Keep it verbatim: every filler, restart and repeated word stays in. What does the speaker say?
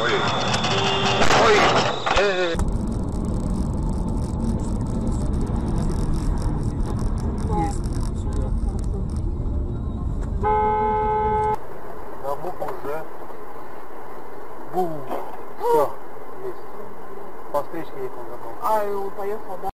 Ой. Ой. Э-э. На букву Ж. Бу. Все. Есть. По встречке ехал готов. А, поехал, да?